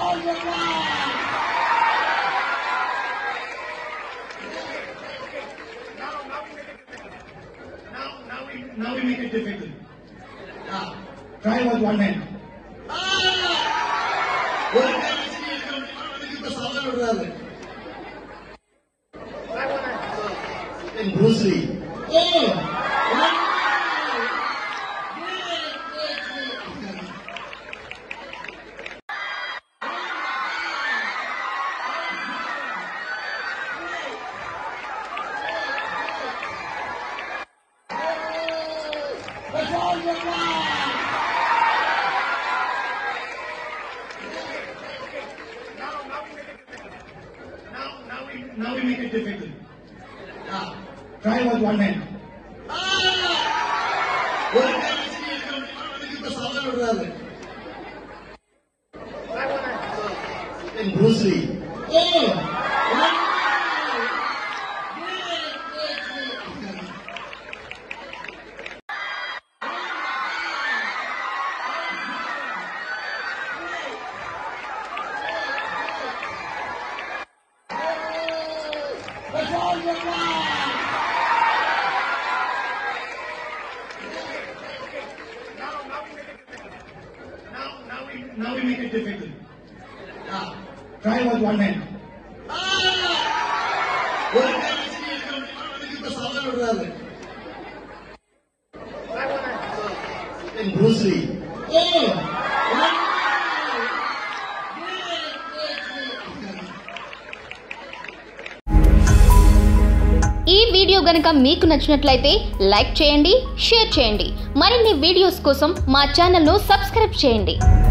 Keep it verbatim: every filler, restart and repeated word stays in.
now we now we make it difficult. Ah, try with one hand. Ah, one hand is the saman udale. In Bruce Lee. Oh. Now we make it difficult. Ah, try with one hand. Ah, one hand is the saman udale. In Bruce Lee. Oh. Now we make it difficult. Ah, try with one hand. Ah, one hand is the saman udale. In Bruce Lee. Oh. ఈ video గనుక మీకు నచ్చినట్లయితే like చేయండి, share చేయండి. మరిన్ని videos కోసం మా ఛానల్ను సబ్స్క్రైబ్ చేయండి.